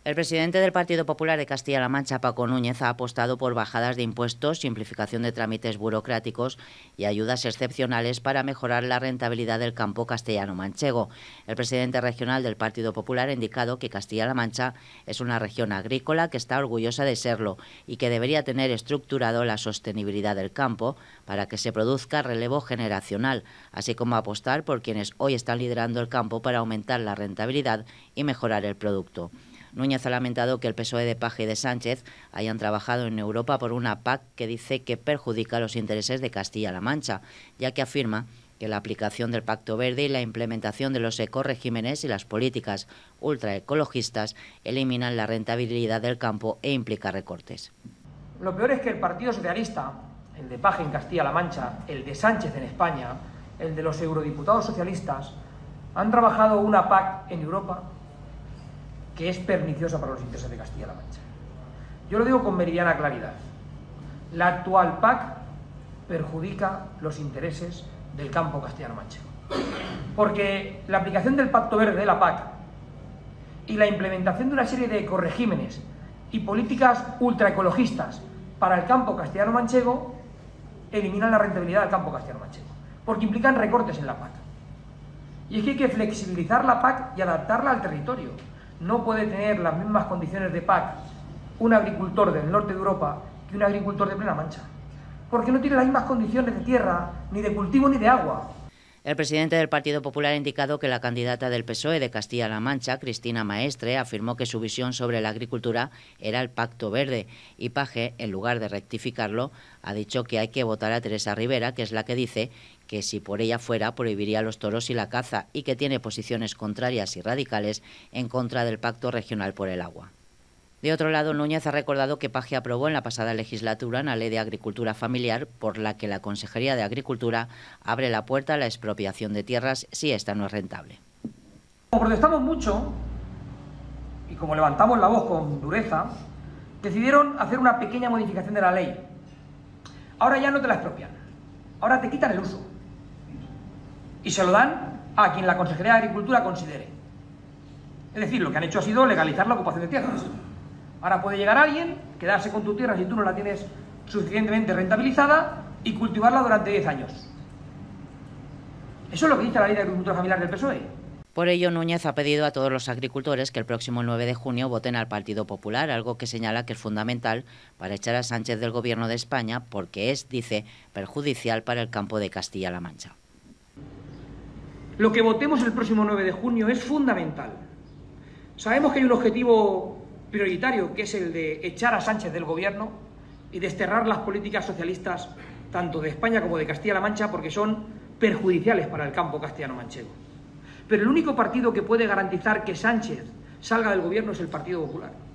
El presidente del Partido Popular de Castilla-La Mancha, Paco Núñez, ha apostado por bajadas de impuestos, simplificación de trámites burocráticos y ayudas excepcionales para mejorar la rentabilidad del campo castellano-manchego. El presidente regional del Partido Popular ha indicado que Castilla-La Mancha es una región agrícola que está orgullosa de serlo y que debería tener estructurado la sostenibilidad del campo para que se produzca relevo generacional, así como apostar por quienes hoy están liderando el campo para aumentar la rentabilidad y mejorar el producto. Núñez ha lamentado que el PSOE de Paje y de Sánchez hayan trabajado en Europa por una PAC que dice que perjudica los intereses de Castilla-La Mancha, ya que afirma que la aplicación del Pacto Verde y la implementación de los ecoregímenes y las políticas ultraecologistas eliminan la rentabilidad del campo e implica recortes. Lo peor es que el Partido Socialista, el de Paje en Castilla-La Mancha, el de Sánchez en España, el de los eurodiputados socialistas, han trabajado una PAC en Europa que es perniciosa para los intereses de Castilla-La Mancha. Yo lo digo con meridiana claridad. La actual PAC perjudica los intereses del campo castellano-manchego. Porque la aplicación del Pacto Verde de la PAC y la implementación de una serie de ecoregímenes y políticas ultraecologistas para el campo castellano-manchego eliminan la rentabilidad del campo castellano-manchego, porque implican recortes en la PAC. Y es que hay que flexibilizar la PAC y adaptarla al territorio. No puede tener las mismas condiciones de PAC un agricultor del norte de Europa que un agricultor de plena Mancha, porque no tiene las mismas condiciones de tierra, ni de cultivo, ni de agua. El presidente del Partido Popular ha indicado que la candidata del PSOE de Castilla-La Mancha, Cristina Maestre, afirmó que su visión sobre la agricultura era el Pacto Verde y Paje, en lugar de rectificarlo, ha dicho que hay que votar a Teresa Rivera, que es la que dice que si por ella fuera prohibiría los toros y la caza y que tiene posiciones contrarias y radicales en contra del Pacto Regional por el Agua. De otro lado, Núñez ha recordado que Paje aprobó en la pasada legislatura una ley de agricultura familiar por la que la Consejería de Agricultura abre la puerta a la expropiación de tierras si esta no es rentable. Como protestamos mucho y como levantamos la voz con dureza, decidieron hacer una pequeña modificación de la ley. Ahora ya no te la expropian, ahora te quitan el uso y se lo dan a quien la Consejería de Agricultura considere. Es decir, lo que han hecho ha sido legalizar la ocupación de tierras. Ahora puede llegar alguien, quedarse con tu tierra si tú no la tienes suficientemente rentabilizada y cultivarla durante 10 años. Eso es lo que dice la ley de agricultura familiar del PSOE. Por ello, Núñez ha pedido a todos los agricultores que el próximo 9 de junio voten al Partido Popular, algo que señala que es fundamental para echar a Sánchez del Gobierno de España porque es, dice, perjudicial para el campo de Castilla-La Mancha. Lo que votemos el próximo 9 de junio es fundamental. Sabemos que hay un objetivo prioritario, que es el de echar a Sánchez del Gobierno y desterrar las políticas socialistas tanto de España como de Castilla-La Mancha porque son perjudiciales para el campo castellano-manchego. Pero el único partido que puede garantizar que Sánchez salga del Gobierno es el Partido Popular.